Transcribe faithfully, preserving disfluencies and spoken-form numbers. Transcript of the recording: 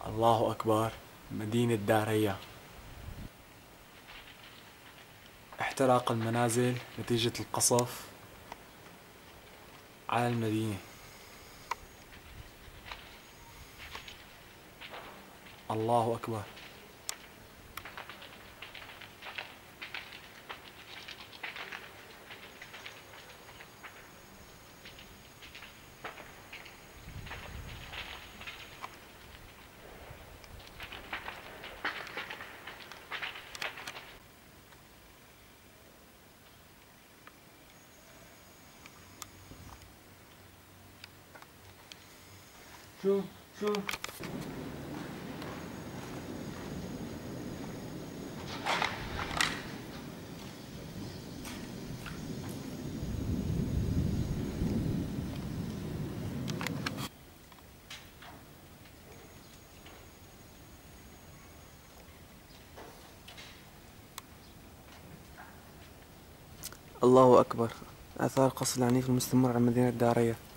الله أكبر. مدينة داريا. احترق المنازل نتيجة القصف على المدينة. الله أكبر. شوف شوف الله أكبر. آثار القصف العنيف المستمر على مدينة داريا.